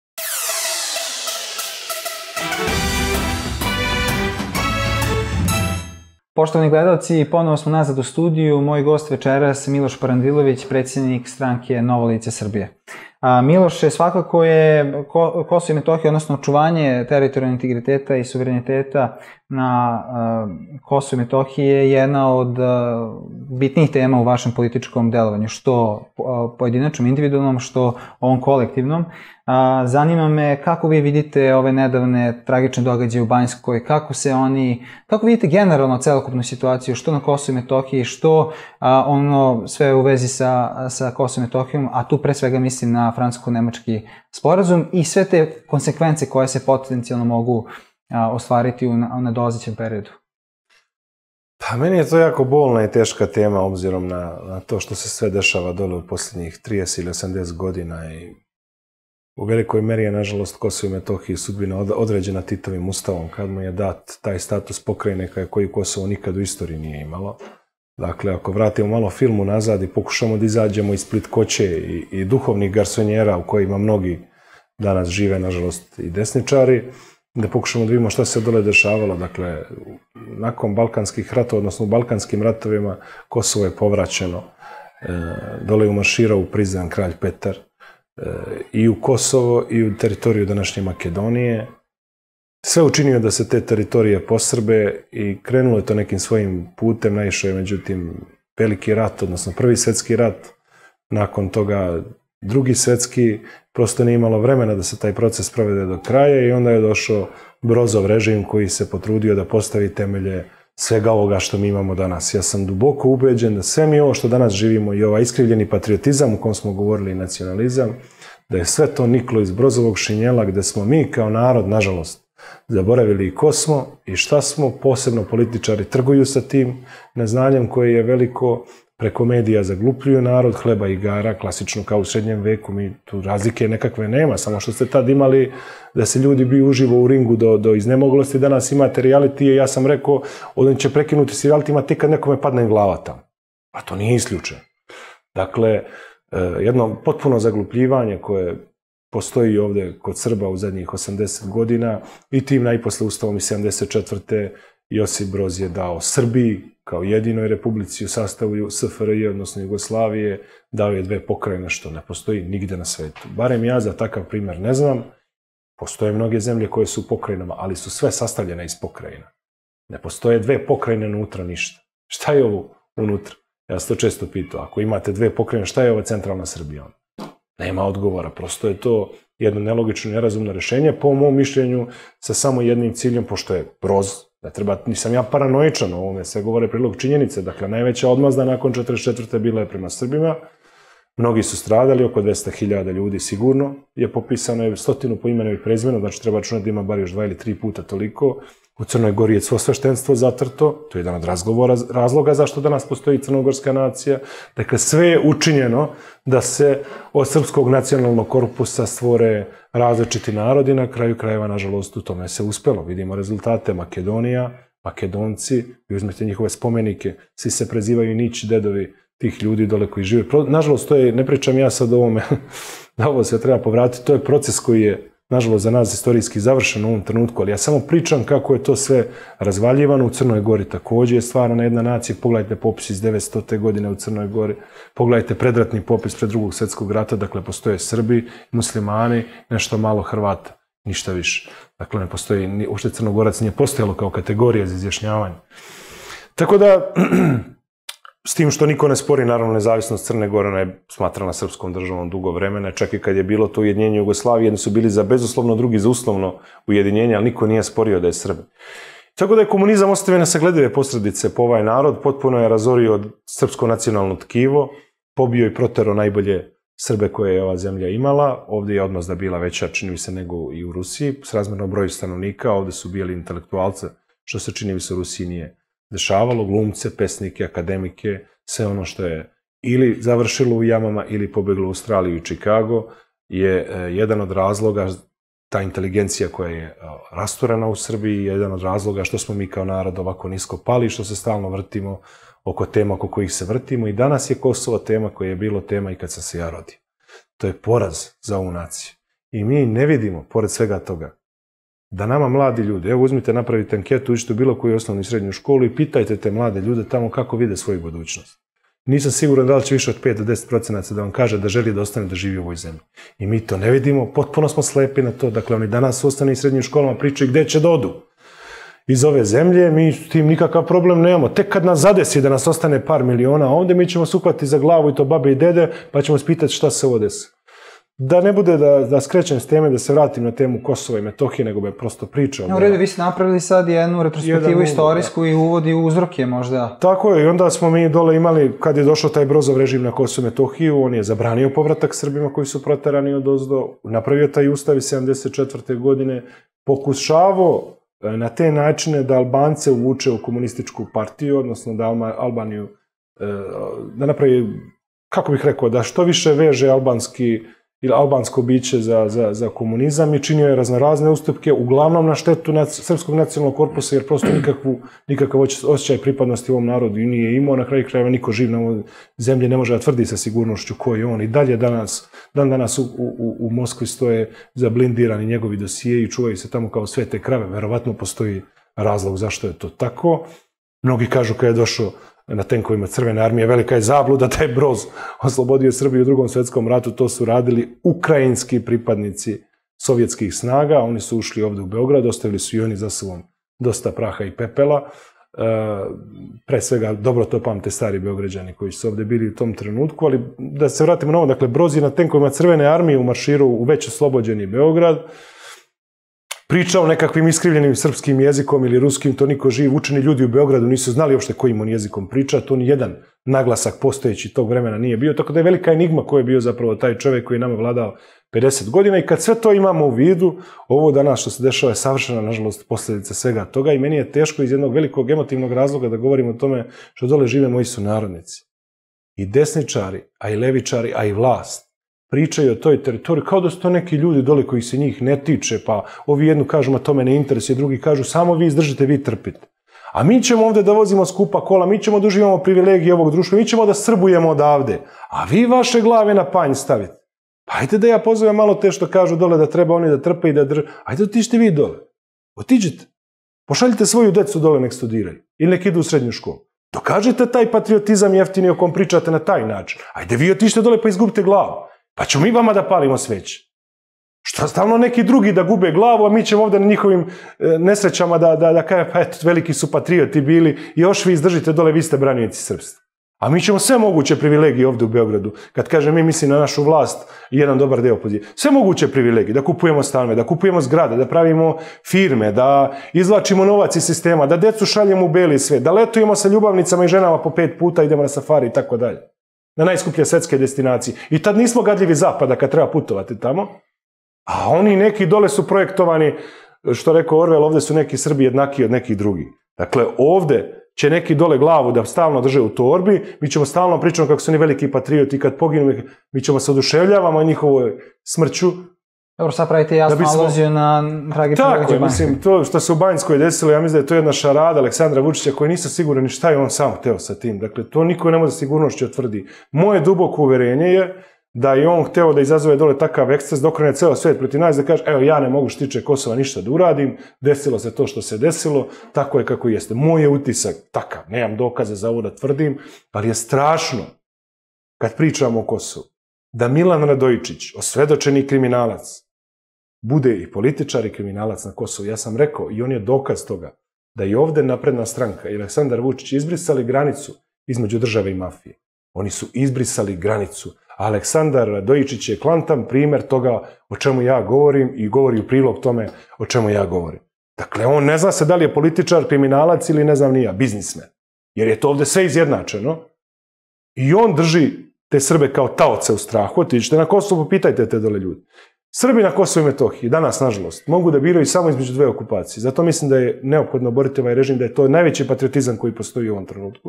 Poštovani gledalci, ponovo smo nazad u studiju. Moj gost večeras Miloš Parandilović, predsjednik stranke Novo lice Srbije. Miloše, svakako je Kosovo i Metohija, odnosno očuvanje teritorijalnog integriteta i suvereniteta na Kosovo i Metohiji je jedna od bitnijih tema u vašem političkom delovanju, što pojedinačnom, individualnom, što ovom kolektivnom. Zanima me kako vi vidite ove nedavne tragične događaje u Banjskoj, kako vidite generalno celokupnu situaciju, što na Kosovo i Metohiji, što ono sve u vezi sa Kosovom i Metohijom, a tu pre svega mislim na francusko-nemački sporazum i sve te konsekvence koje se potencijalno mogu ostvariti u nadolazećem periodu. Pa meni je to jako bolna i teška tema obzirom na to što se sve dešava dole u posljednjih 30 ili 80 godina i u velikoj meri je, nažalost, Kosovo i Metohija sudbina određena Titovim ustavom, kad mu je dat taj status pokrajine koji Kosovo nikad u istoriji nije imalo. Dakle, ako vratimo malo filmu nazad i pokušamo da izađemo iz plitkoće i duhovnih garsonjera u kojima mnogi danas žive, nažalost, i desničari, da pokušamo da vidimo šta se dole dešavalo. Dakle, nakon balkanskih ratova, odnosno u balkanskim ratovima, Kosovo je povraćeno. Dole je umarširao u Prizren kralj Petar i u Kosovo i u teritoriju današnje Makedonije. Sve učinio da se te teritorije posrbe i krenulo je to nekim svojim putem. Naišao je, međutim, veliki rat, odnosno Prvi svjetski rat. Nakon toga Drugi svjetski, prosto nije imalo vremena da se taj proces provede do kraja i onda je došao Brozov režim koji se potrudio da postavi temelje svega ovoga što mi imamo danas. Ja sam duboko ubeđen da sve mi ovo što danas živimo i ovaj iskrivljeni patriotizam u kom smo govorili i nacionalizam, da je sve to niklo iz Brozovog šinjela gde smo mi kao narod, nažalost, zaboravili i ko smo i šta smo, posebno političari trguju sa tim neznanjem koje je veliko, preko medija zaglupljuju narod, hleba i igara, klasično kao u srednjem veku, mi tu razlike nekakve nema, samo što ste tad imali da se ljudi bi uživo u ringu do iznemoglosti, danas imate reality, ja sam rekao, on će prekinuti se realitima tek kad nekome padne glava tamo. A to nije isključeno. Dakle, jedno potpuno zaglupljivanje koje postoji ovdje kod Srba u zadnjih 80 godina i tim najposle Ustavom iz 74. Josip Broz je dao Srbiji kao jedinoj republici u sastavu SFRJ, odnosno Jugoslavije, dao je 2 pokrajine, što ne postoji nigde na svetu. Barem ja za takav primjer ne znam. Postoje mnoge zemlje koje su u pokrajinama, ali su sve sastavljene iz pokrajina. Ne postoje 2 pokrajine unutra ništa. Šta je ovo unutra? Ja sam to često pitao. Ako imate 2 pokrajine, šta je ova centralna Srbija? Nema odgovora. Prosto je to jedno nelogično, nerazumno rješenje, po mom mišljenju, sa samo jednim ciljem, pošto je Broz, da treba, nisam ja paranoičan, o ovome sve govore prilog činjenice, dakle, najveća odmazda nakon 44. bila je prema Srbima, mnogi su stradali, oko 200.000 ljudi sigurno je popisano, je 100 po imenu i prezimenu, znači treba računati da ima bar još 2 ili 3 puta toliko. U Crnoj Gori je svo sveštenstvo zatrto, to je jedan od razloga zašto danas postoji crnogorska nacija. Dakle, sve je učinjeno da se od srpskog nacionalnog korpusa stvore različiti narodi, na kraju krajeva, nažalost, u tome se uspelo. Vidimo rezultate Makedonija, Makedonci, vi uzmete njihove spomenike, svi se prezivaju nići dedovi tih ljudi dole koji žive. Nažalost, to je, ne pričam ja sad o ovome, da ovo se treba povratiti, to je proces koji je, nažalost, za nas istorijski završen u ovom trenutku, ali ja samo pričam kako je to sve razvaljivano. U Crnoj Gori također je stvarana jedna nacija. Pogledajte popis iz 900. godine u Crnoj Gori, pogledajte predratni popis pred Drugog svjetskog rata, dakle, postoje Srbi, muslimani, nešto malo Hrvata, ništa više. Dakle, ne postoji, uopšte Crnogorac nije postojalo kao kategorija za izjašnjavanje. Tako da, s tim što niko ne spori, naravno, nezavisnost Crne Gore, ona je smatrana srpskom državom dugo vremena, čak i kad je bilo to ujedinjenje Jugoslavije, jedni su bili za bezuslovno, drugi za uslovno ujedinjenje, ali niko nije sporio da je Srbi. Tako da je komunizam ostavio nesagledive posljedice po ovaj narod, potpuno je razorio srpsko nacionalno tkivo, pobio i protero najbolje Srbe koje je ova zemlja imala. Ovdje je odmazda bila veća, čini mi se, nego i u Rusiji, s razmjerno broju stanovnika. Ovdje su bili intelektualce, što se čini mi se u Rusiji nije dešavalo, glumce, pesnike, akademike, sve ono što je ili završilo u jamama ili pobeglo u Australiju i Chicago, je jedan od razloga, ta inteligencija koja je rasturena u Srbiji, je jedan od razloga što smo mi kao narod ovako nisko pali, što se stalno vrtimo oko tema oko kojih se vrtimo. I danas je Kosovo tema koja je bilo tema i kad sam se ja rodio. To je poraz za ovu naciju. I mi ne vidimo, pored svega toga, da nama mladi ljudi, evo uzmite, napravite anketu, uđite u bilo koju osnovnu i srednju školu i pitajte te mlade ljude tamo kako vide svoju budućnost. Nisam siguran da li će više od 5 do 10% da vam kaže da želi da ostane da živi u ovoj zemlji. I mi to ne vidimo, potpuno smo slepi na to. Dakle, oni danas u osnovnim i srednjim školama pričaju gde će da odu iz ove zemlje, mi s tim nikakav problem nemamo. Tek kad nas zadesi da nas ostane par miliona ovdje, mi ćemo se uhvatiti za glavu i to babe i dede, pa ćemo spitati šta se ovo desi. Da ne bude da skrećem s teme, da se vratim na temu Kosova i Metohije, nego bi prosto pričao. U redu, vi ste napravili sad jednu retrospektivu istorijsku i uvodi uzroke možda. Tako je, i onda smo mi dole imali, kad je došao taj Brozov režim na Kosovo i Metohiju, on je zabranio povratak Srbima koji su proterani odozdo, napravio taj ustav iz 74. godine, pokušavao na te načine da Albance uvuče u komunističku partiju, odnosno da Albaniju, da napravi, kako bih rekao, da što više veže albanski ili albansko biće za komunizam i činio je raznorazne ustupke, uglavnom na štetu srpskog nacionalnog korpusa, jer prosto nikakav osjećaj pripadnosti ovom narodu i nije imao. Na kraju krajeva niko živ na ovoj zemlji ne može da tvrdi sa sigurnošću ko je on. I dalje danas u Moskvi stoje zablindirani njegovi dosije i čuvaju se tamo kao svete krave. Verovatno postoji razlog zašto je to tako. Mnogi kažu kad je došao na tenkovima Crvene armije, velika je zabluda da je Broz oslobodio Srbiju u Drugom svjetskom ratu. To su radili ukrajinski pripadnici sovjetskih snaga. Oni su ušli ovdje u Beograd, ostavili su i oni za sobom dosta praha i pepela. Pre svega, dobro to pamte stari Beograđani koji su ovdje bili u tom trenutku, ali da se vratimo na ovo, dakle, Broz je na tenkovima Crvene armije umarširao u već oslobođeni Beograd, pričao nekakvim iskrivljenim srpskim jezikom ili ruskim, to niko živ. Učeni ljudi u Beogradu nisu znali uopšte kojim on jezikom priča, to ni jedan naglasak postojeći tog vremena nije bio, tako da je velika enigma ko je bio zapravo taj čovjek koji je nama vladao 50 godina. I kad sve to imamo u vidu, ovo danas što se dešava je savršena, nažalost, posljedica svega toga i meni je teško iz jednog velikog emotivnog razloga da govorim o tome što dole žive moji sunarodnici. I desničari, a i levičari, a i vlast pričaju o toj teritoriji kao da su to neki ljudi dole koji se njih ne tiče, pa ovi jednu kažu, a to me ne interesuje, drugi kažu, samo vi izdržite, vi trpite. A mi ćemo ovdje da vozimo skupa kola, mi ćemo da uživamo privilegije ovog društva, mi ćemo da srbujemo odavde, a vi vaše glave na panj stavite. Pa ajde da ja pozovem malo te što kažu dole da treba oni da trpe i da drže. Ajde otiđite vi dole. Otiđite. Pošaljite svoju decu dole nek studiraju. Ili nek idu u srednju školu. Dokažite taj patriotizam jeftini o kom pričate na taj način. Ajde vi otiđite dole pa izgubite glavu. Pa ćemo mi vama da palimo sveće. Što stalno neki drugi da gube glavu, a mi ćemo ovdje na njihovim nesrećama da kaže, pa eto, veliki su patrioti bili i još vi izdržite dole, vi ste branjenici srpstva. A mi ćemo sve moguće privilegije ovdje u Beogradu, kad kažem mi mislim na našu vlast i jedan dobar deo opozicije, sve moguće privilegije, da kupujemo stanove, da kupujemo zgrade, da pravimo firme, da izvlačimo novac iz sistema, da decu šaljemo u beli svet, da letujemo sa ljubavnicama i ženama po 5 puta, idemo na safari i tako dalje. Na najskuplje svetske destinacije. I tad nismo gadljivi zapada kad treba putovati tamo, a oni neki dole su projektovani, što rekao Orwell, ovdje su neki Srbi jednaki od nekih drugih. Dakle, ovdje će neki dole glavu da stalno drže u torbi, mi ćemo stalno pričati kako su oni veliki patrioti, kad poginu, mi ćemo se oduševljavamo njihovoj smrću. Dobro, sad pravite jasnu aluziju na tragediju Tako je, mislim, to što se u Banjskoj desilo, ja mislim da je to jedna šarada Aleksandra Vučića koji nisam siguran ni šta je on sam hteo sa tim. Dakle, to niko ne može sigurnošću tvrdi. Moje duboko uverenje je da je on hteo da izazove dole takav eksces, da okrene ceo svet protiv nas, da kaže, evo, ja ne mogu što tiče Kosova ništa da uradim, desilo se to što se desilo, tako je kako jeste. Moj je utisak takav, nemam dokaze za ovo da tvrdim, ali je strašno, kad pričamo o Kosovu, da Milan Radojičić, osvedočeni kriminalac, bude i političar i kriminalac na Kosovu. Ja sam rekao, i on je dokaz toga, da je ovdje Napredna stranka i Aleksandar Vučić izbrisali granicu između države i mafije. Oni su izbrisali granicu. Aleksandar Radojičić je klantan primjer toga o čemu ja govorim i govori u prilog tome o čemu ja govorim. Dakle, on ne zna se da li je političar, kriminalac ili ne znam ni ja, biznismen. Jer je to ovdje sve izjednačeno. I on drži te Srbe kao taoce u strahu. Otiđite na Kosovo, pitajte te dole ljudi. Srbi na Kosovu i Metohiji, danas, nažalost, mogu da biraju samo između dve okupacije. Zato mislim da je neophodno boriti ovaj režim, da je to najveći patriotizam koji postoji u ovom trenutku.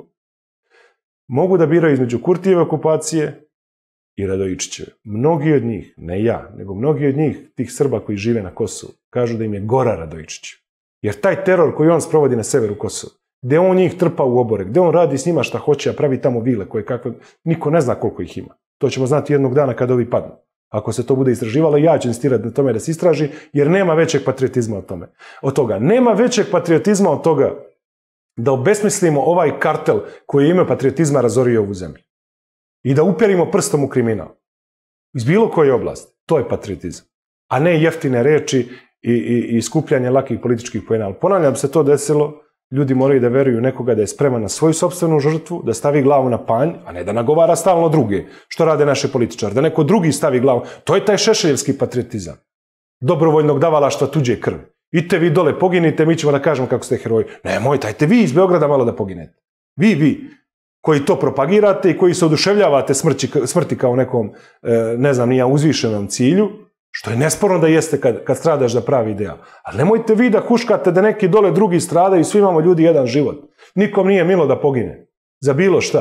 Mogu da biraju između Kurtijeve okupacije i Radojičićeve. Mnogi od njih, ne ja, nego mnogi od njih, tih Srba koji žive na Kosovu, kažu da im je gora Radojičić. Jer taj teror koji on sprovodi na severu Kosova, gde on njih trpa u obore, gde on radi s njima šta hoće, a pravi tamo vile koje kakve, niko ne zna koliko ih ima. To ćemo znati jednog dana kada ovi padnu. Ako se to bude istraživalo, ja ću insistirati na tome da se istraži, jer nema većeg patriotizma od toga. Nema većeg patriotizma od toga da obesmislimo ovaj kartel koji ime patriotizma razorio ovu zemlju. I da uperimo prstom u kriminal. Iz bilo koje oblasti. To je patriotizam. A ne jeftine reči i skupljanje lakih političkih poena. Ali ponavljam, da bi se to desilo, ljudi moraju da veruju nekoga da je spreman na svoju sopstvenu žrtvu, da stavi glavu na panj, a ne da nagovara stalno druge. Što rade naše političari? Da neko drugi stavi glavu. To je taj šešeljevski patriotizam. Dobrovoljnog davalaštva tuđe krvi. Idite vi dole, poginite, mi ćemo da kažemo kako ste heroji. Nemoj, dajte vi iz Beograda malo da poginete. Vi, koji to propagirate i koji se oduševljavate smrti kao nekom, ne znam, nija uzvišenom cilju, što je nesporno da jeste kad stradaš za pravi ideal. Ali nemojte vi da huškate da neki dole drugi stradaju i svi imamo ljudi jedan život. Nikom nije milo da pogine. Za bilo šta.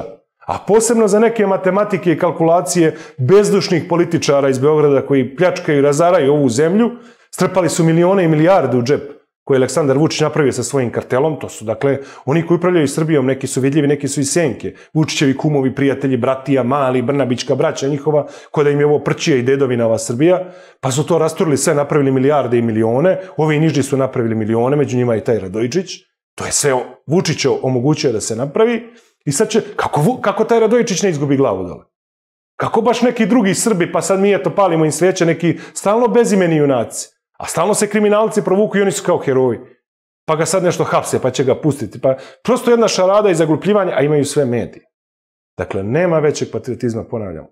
A posebno za neke matematike i kalkulacije bezdušnih političara iz Beograda koji pljačkaju i razaraju ovu zemlju, strpali su milione i milijarde u džep koje je Aleksandar Vučić napravio sa svojim kartelom. To su, dakle, oni koji upravljaju Srbijom, neki su vidljivi, neki su i senke. Vučićevi kumovi, prijatelji, bratija, Mali, Brnabićka braća njihova, koja da im je ovo prćija i dedovina ova Srbija, pa su to rasturili sve, napravili milijarde i milione. Ovi niži su napravili milione, među njima i taj Radojičić. To je sve Vučić omogućio da se napravi. I sad će, kako taj Radojičić ne izgubi glavu dole? Kako baš neki drugi Srbi, pa sad mi eto palimo im sveće, neki stalno bezimeni junaci, a stalno se kriminalci provuku i oni su kao heroji. Pa ga sad nešto hapse, pa će ga pustiti. Pa prosto jedna šarada i zaglupljivanje, a imaju sve medije. Dakle, nema većeg patriotizma, ponavljam,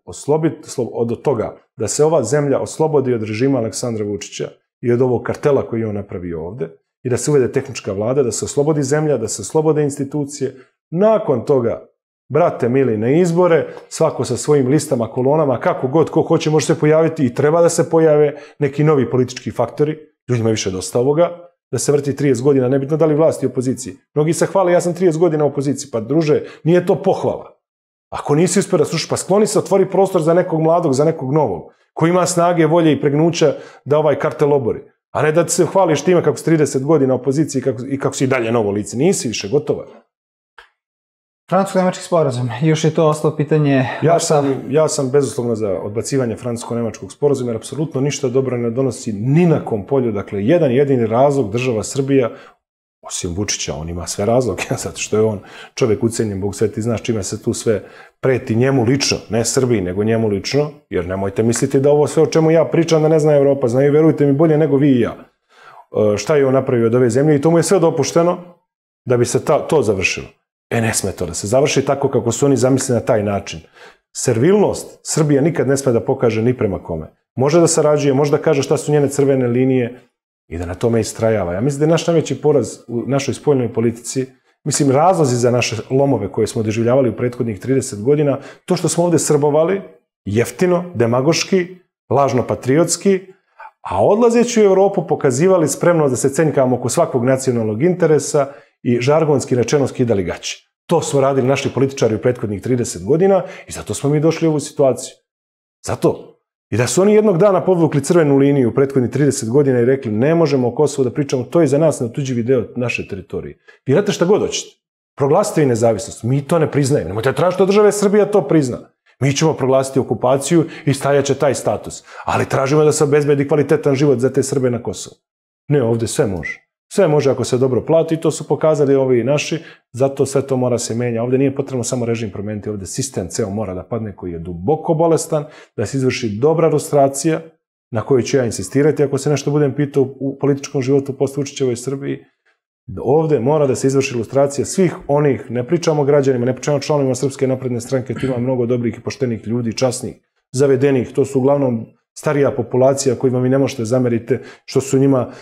od toga da se ova zemlja oslobodi od režima Aleksandra Vučića i od ovog kartela koji je on napravio ovde i da se uvede tehnička vlada, da se oslobodi zemlja, da se oslobode institucije. Nakon toga, brate mili, na izbore, svako sa svojim listama, kolonama, kako god, ko hoće, može se pojaviti i treba da se pojave neki novi politički faktori. Ljudima je više dosta ovoga, da se vrti 30 godina, nebitno da li vlasti i opoziciji. Mnogi se hvale, ja sam 30 godina u opoziciji, pa druže, nije to pohvala. Ako nisi uspio da slušaš, pa skloni se, otvori prostor za nekog mladog, za nekog novog, koji ima snage, volje i pregnuća da ovaj kartel obori. A ne da se hvališ time kako si 30 godina u opoziciji i kako si i dalje novo lice. Nisi više, gotovo. Francusko-nemački sporazum, još je to ostalo pitanje... Ja sam bezuslovno za odbacivanje francusko-nemačkog sporazuma, jer apsolutno ništa dobro ne donosi ni na kom polju. Dakle, jedan jedini razlog država Srbija, osim Vučića, on ima sve razloge, zato što je on čovjek ucenjen, Bog sve ti znaš čime se tu sve preti njemu lično, ne Srbiji, nego njemu lično, jer nemojte misliti da ovo sve o čemu ja pričam da ne zna Evropa, znaju, verujte mi, bolje nego vi i ja. Šta je on napravio od ove zemlje i to mu je sve dopušteno da bi se to završilo. Ne sme to da se završi tako kako su oni zamislili na taj način. Servilnost Srbija nikad ne sme da pokaže ni prema kome. Može da sarađuje, može da kaže šta su njene crvene linije i da na tome istrajava. Ja mislim da je naš najveći poraz u našoj spoljnoj politici, mislim razlozi za naše lomove koje smo doživljavali u prethodnih 30 godina, to što smo ovde srbovali, jeftino, demagoški, lažno patriotski, a odlazeći u Evropu pokazivali spremnost da se cenjkamo oko svakog nacionalnog interesa i žargonski rečeno skidali gaće. To su radili naši političari u prethodnih 30 godina i zato smo mi došli u ovu situaciju. Zato. I da su oni jednog dana podvukli crvenu liniju u prethodnih 30 godina i rekli ne možemo o Kosovu da pričamo, to je za nas neotuđivi deo naše teritorije. Vi radite šta god hoćete. Proglasite i nezavisnost. Mi to ne priznajemo. Nemojte tražiti od države Srbija to prizna. Mi ćemo proglasiti okupaciju i stajaće taj status. Ali tražimo da se obezbedi kvalitetan život za te Srbe na Kosovu. Ne, ovde sve može. Sve može ako se dobro plati, to su pokazali ovi i naši, zato sve to mora se menja. Ovde nije potrebno samo režim promeniti, ovde sistem ceo mora da padne koji je duboko bolestan, da se izvrši dobra lustracija na kojoj ću ja insistirati ako se nešto budem pitao u političkom životu posle Vučićevoj Srbiji. Ovde mora da se izvrši lustracija svih onih, ne pričamo o građanima, ne pričamo o članovima Srpske napredne stranke, tu ima mnogo dobrih i poštenih ljudi, časnih, zavedenih, to su uglavnom starija populacija kojima vi ne možete zameriti što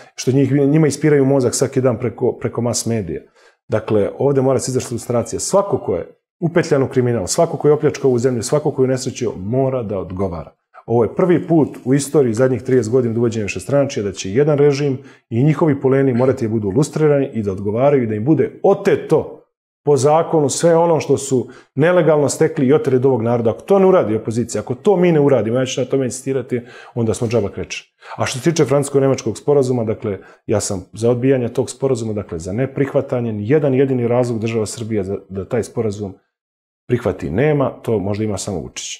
njima ispiraju mozak svaki dan preko mass medija. Dakle, ovde mora se izvršiti lustracija. Svako ko je upetljan u kriminal, svako ko je opljačkao ovu zemlju, svako ko je nesrećio, mora da odgovara. Ovo je prvi put u istoriji zadnjih 30 godina uvođenja višestranačja da će jedan režim i njihovi poleni morati da budu lustrirani i da odgovaraju i da im bude oteto po zakonu sve ono što su nelegalno stekli i oteli od ovog naroda. Ako to ne uradi opozicija, ako to mi ne uradimo, ja ću na tome insistirati, onda smo džaba kreće. A što se tiče francusko-nemačkog sporazuma, dakle, ja sam za odbijanje tog sporazuma, dakle, za neprihvatanje, jedan jedini razlog država Srbija da taj sporazum prihvati nema, to možda ima samo Vučić.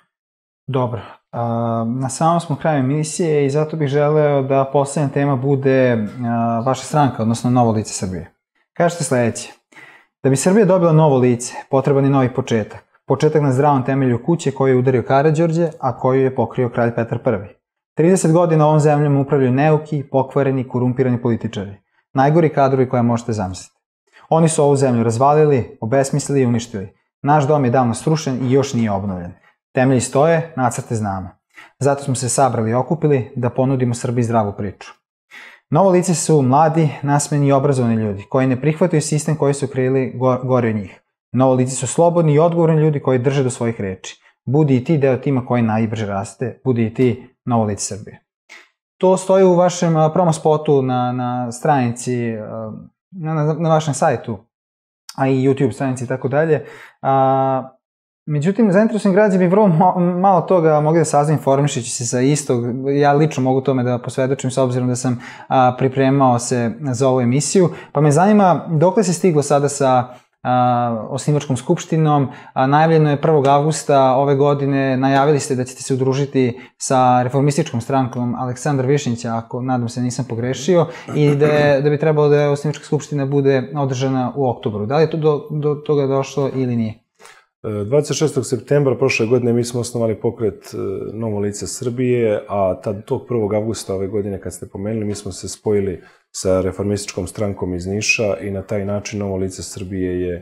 Dobro. Na samom smo kraju emisije i zato bih želeo da poslednja tema bude vaša stranka, odnosno Novo lice Srbije. Kažete sledeće. Da bi Srbija dobila novo lice, potreban je novi početak. Početak na zdravom temelju kuće koju je udario Karađorđe, a koju je pokrio kralj Petar I. 30 godina ovom zemljom upravljaju neuki, pokvareni, korumpirani političari. Najgori kadrovi koje možete zamisliti. Oni su ovu zemlju razvalili, obesmislili i uništili. Naš dom je davno srušen i još nije obnovljen. Temelji stoje, nacrte znamo. Zato smo se sabrali i okupili da ponudimo Srbiji zdravu priču. Novo lice su mladi, nasmeni i obrazovani ljudi koji ne prihvataju sistem koji su kreirali gori od njih. Novo lice su slobodni i odgovorni ljudi koji drže do svojih reči. Budi i ti deo tima koji najbrže raste, budi i ti Novo lice Srbije. To stoji u vašem promo spotu na stranici, na vašem sajtu, a i YouTube stranici i tako dalje. Međutim, zainteresovani građani bi vrlo malo toga mogli da saznaju informišući se sa istog. Ja lično mogu tome da posvedočim s obzirom da sam pripremao se za ovu emisiju. Pa me zanima dokle se stiglo sada sa osnivačkom skupštinom. Najavljeno je 1. avgusta ove godine, najavili ste da ćete se udružiti sa reformističkom strankom Aleksandra Višnjića, ako nadam se nisam pogrešio, i da bi trebalo da osnivačka skupština bude održana u oktobru. Da li je to do toga došlo ili nije? 26. septembra prošle godine mi smo osnovali pokret Novo lice Srbije, a tog 1. avgusta ove godine, kad ste pomenuli, mi smo se spojili sa reformističkom strankom iz Niša i na taj način Novo lice Srbije je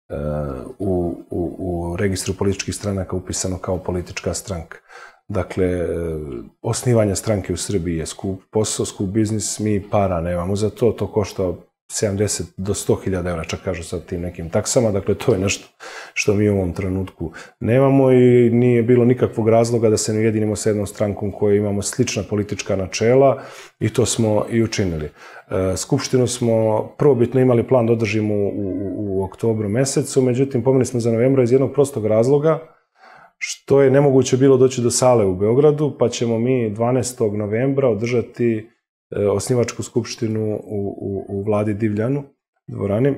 u registru političkih stranaka upisano kao politička stranka. Dakle, osnivanje stranke u Srbiji je skup posao, skup biznis, mi para nemamo za to, to košta 70 do 100.000 evra, čak kažu sa tim nekim taksama, dakle to je nešto što mi u ovom trenutku nemamo i nije bilo nikakvog razloga da se ne ujedinimo sa jednom strankom koja imamo slična politička načela i to smo i učinili. Skupštinu smo prvobitno imali plan da održimo u oktobru mesecu, međutim pomenuli smo za novembra iz jednog prostog razloga, što je nemoguće bilo doći do sale u Beogradu, pa ćemo mi 12. novembra održati osnivačku skupštinu u Vladi Divljanu, dvorani.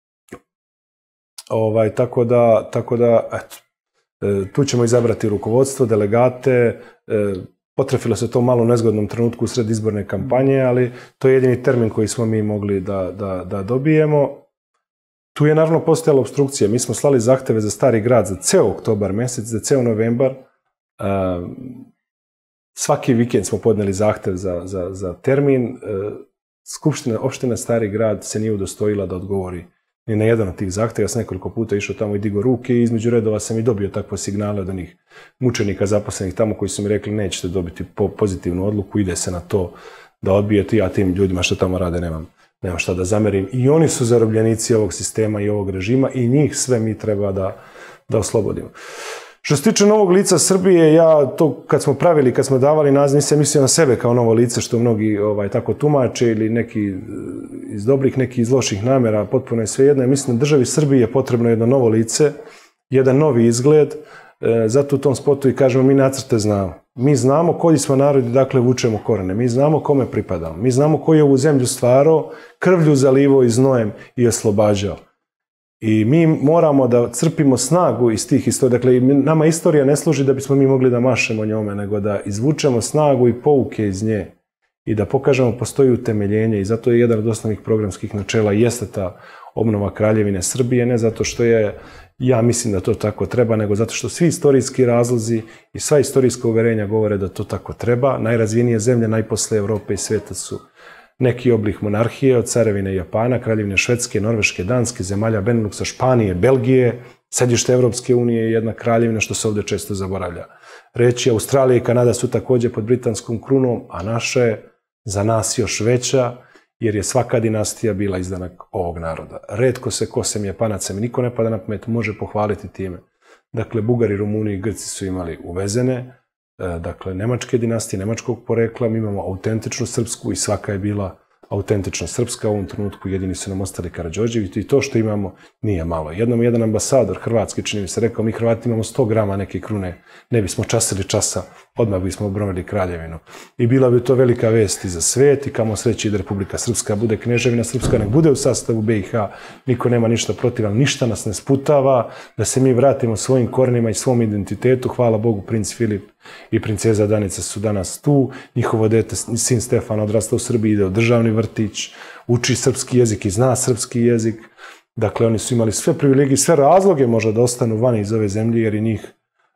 Tako da, eto, tu ćemo izabrati rukovodstvo, delegate, potrefilo se to malo u nezgodnom trenutku u sred izborne kampanje, ali to je jedini termin koji smo mi mogli da dobijemo. Tu je naravno postojala obstrukcija. Mi smo slali zahteve za Stari grad za ceo oktobar mesec, za ceo novembar. Svaki vikend smo podneli zahtev za termin. Opština Stari grad se nije udostojila da odgovori ni na jedan od tih zahteva. Ja sam nekoliko puta išao tamo i digao ruke i između redova sam i dobio takve signale od onih mučenika zaposlenih tamo koji su mi rekli nećete dobiti pozitivnu odluku, ide se na to da odbijete. Ja tim ljudima što tamo rade nemam šta da zamerim. I oni su zarobljenici ovog sistema i ovog režima i njih sve mi treba da oslobodimo. Što se tiče Novog lica Srbije, ja to kad smo davali naziv, nisam mislio na sebe kao novo lice, što mnogi tako tumače, ili neki iz dobrih, neki iz loših namjera, potpuno je sve jedno. Ja mislim da državi Srbiji je potrebno jedno novo lice, jedan novi izgled, zato u tom spotu i kažemo mi nacrte znamo. Mi znamo koji smo narodi, dakle vučemo korene, mi znamo kome pripadamo, mi znamo koji je ovu zemlju stvarao, krvlju zalivao i znojem i oslobađao. I mi moramo da crpimo snagu iz tih istorija. Dakle, nama istorija ne služi da bismo mi mogli da mašemo njome, nego da izvučemo snagu i pouke iz nje i da pokažemo postoji utemeljenje. I zato je jedan od osnovnih programskih načela jeste ta obnova Kraljevine Srbije, ne zato što ja mislim da to tako treba, nego zato što svi istorijski razlozi i sva istorijska uverenja govore da to tako treba. Najrazvijenije zemlje, najposle Evrope i sveta su neki oblik monarhije, od carevine Japana, Kraljevine Švedske, Norveške, Danske, zemalja Beneluksa, Španije, Belgije, sedište Evropske unije i jedna kraljevina, što se ovde često zaboravlja. Reći, Australija i Kanada su takođe pod britanskom krunom, a naša je za nas još veća, jer je svaka dinastija bila izdanak ovog naroda. Retko se ko sem Japanaca, mi niko ne pada na pamet, može pohvaliti time. Dakle, Bugari, Rumuni i Grci su imali uvezene, dakle, nemačke dinastije, nemačkog porekla, mi imamo autentičnu srpsku i svaka je bila autentično srpska. U ovom trenutku jedini su nam ostali Karađorđevići i to što imamo nije malo. Jednom jedan ambasador hrvatski, čini mi se, rekao mi Hrvati imamo 100 grama neke krune, ne bismo časili časa, odmah bismo obronili kraljevinu. I bila bi to velika vest i za svet i kamo sreći da Republika Srpska bude kneževina Srpska, nek bude u sastavu BiH, niko nema ništa protiv, ali ništa nas ne sputava da se mi vratimo svojim korenima i svom identitetu. Hvala Bogu, princ Filip i princeza Danica su danas tu, njihovo dete, sin Stefan, odrastao u Srbiji, ide u državni vrtić, uči srpski jezik i zna srpski jezik. Dakle, oni su imali sve privilegije, sve razloge možda da ostanu vani iz ove zemlje, jer i njih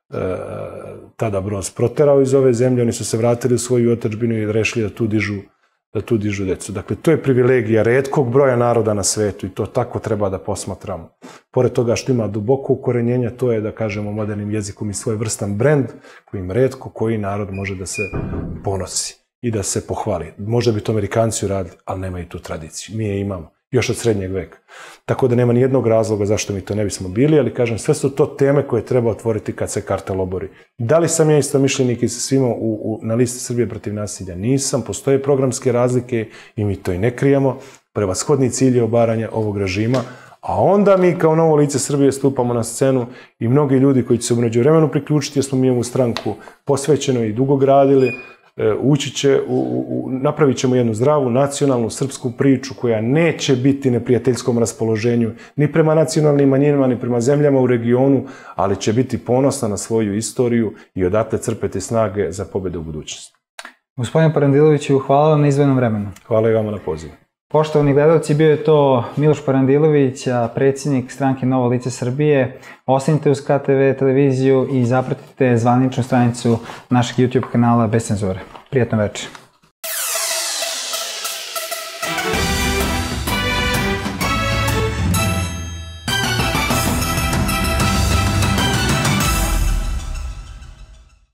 tada Broz proterao iz ove zemlje, oni su se vratili u svoju otadžbinu i rešili da tu dižu decu. Dakle, to je privilegija retkog broja naroda na svetu i to tako treba da posmatramo. Pored toga što ima duboko ukorenjenje, to je, da kažemo modernim jezikom, i svojevrstan brend kojim retko koji narod može da se ponosi i da se pohvali. Možda bi to Amerikanci uradili, ali nemaju tu tradiciju. Mi je imamo, još od srednjeg veka. Tako da nema nijednog razloga zašto mi to ne bismo bili, ali kažem, sve su to teme koje treba otvoriti kad se kartel obori. Da li sam ja istomišljenik i sa svima na listi Srbije protiv nasilja? Nisam, postoje programske razlike i mi to i ne krijemo. Prevashodni cilj je obaranje ovog režima, A onda mi kao Novo lice Srbije stupamo na scenu i mnogi ljudi koji će se u međuvremenu priključiti, jer smo mi ovu stranku posvećeno i dugo gradili, ući će, napravit ćemo jednu zdravu, nacionalnu, srpsku priču koja neće biti neprijateljskom raspoloženju ni prema nacionalnim manjinama, ni prema zemljama u regionu, ali će biti ponosna na svoju istoriju i odatle crpeti snage za pobjede u budućnosti. Gospodine Parandiloviću, hvala vam na izdvojenom vremenu. Hvala i vama na pozivu. Poštovani gledalci, bio je to Miloš Parandilović, predsjednik stranke Novo lice Srbije. Ostanite uz KTV televiziju i zapratite zvaničnu stranicu našeg YouTube kanala Bez cenzure. Prijatno večer.